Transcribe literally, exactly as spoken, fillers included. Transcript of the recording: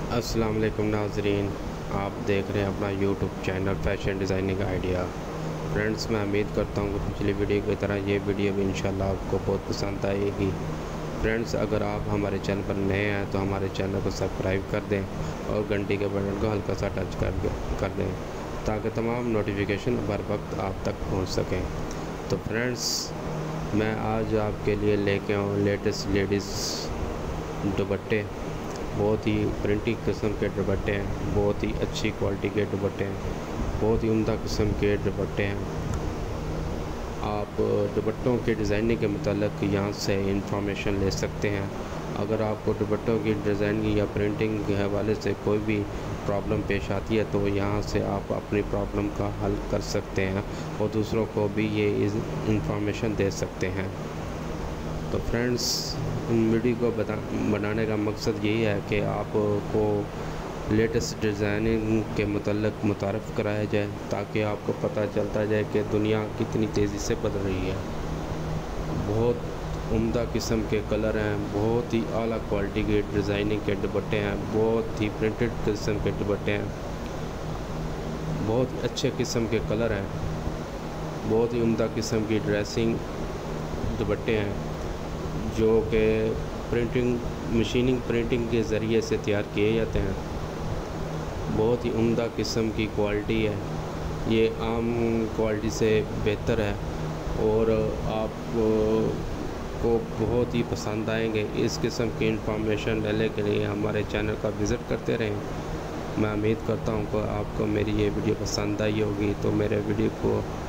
अस्सलाम वालेकुम नाज़रीन, आप देख रहे हैं अपना YouTube channel fashion designing idea. Friends, मैं उम्मीद करता हूँ कि पिछली वीडियो की तरह ये वीडियो भी इंशाल्लाह आपको बहुत पसंद आएगी। फ्रेंड्स, अगर आप हमारे चैनल पर नए हैं तो हमारे चैनल को सब्सक्राइब कर दें और घंटी के बटन को हल्का सा टच कर कर दें ताकि तमाम नोटिफिकेशन बर वक्त आप तक पहुँच सकें। तो फ्रेंड्स, मैं आज आपके लिए लेके आऊँ लेटेस्ट लेडीज़ दुपट्टे। बहुत ही प्रिंटिंग किस्म के दुपट्टे हैं, बहुत ही अच्छी क्वालिटी के दुपट्टे हैं, बहुत ही उम्दा किस्म के दुपट्टे हैं। आप दुपट्टों के डिज़ाइनिंग के मतलब यहाँ से इंफॉर्मेशन ले सकते हैं। अगर आपको दुपट्टों की डिज़ाइनिंग या प्रिंटिंग के हवाले से कोई भी प्रॉब्लम पेश आती है तो यहाँ से आप अपनी प्रॉब्लम का हल कर सकते हैं और दूसरों को भी ये इंफॉर्मेशन दे सकते हैं। तो फ्रेंड्स, वीडियो को बता बनाने का मकसद यही है कि आपको लेटेस्ट डिज़ाइनिंग के मतलब मुतारफ़ कराया जाए ताकि आपको पता चलता जाए कि दुनिया कितनी तेज़ी से बदल रही है। बहुत उम्दा किस्म के कलर हैं, बहुत ही आला क्वालिटी के डिज़ाइनिंग के दुपट्टे हैं, बहुत ही प्रिंटेड किस्म के दुपट्टे हैं, बहुत ही अच्छे किस्म के कलर हैं, बहुत ही उम्दा किस्म की ड्रेसिंग दुपट्टे हैं जो कि प्रिंटिंग मशीनिंग प्रिंटिंग के ज़रिए से तैयार किए जाते हैं। बहुत ही उम्दा किस्म की क्वालिटी है, ये आम क्वालिटी से बेहतर है और आपको को बहुत ही पसंद आएंगे। इस किस्म की इंफॉर्मेशन लेने के लिए हमारे चैनल का विज़िट करते रहें। मैं उम्मीद करता हूँ कि आपको मेरी ये वीडियो पसंद आई होगी, तो मेरे वीडियो को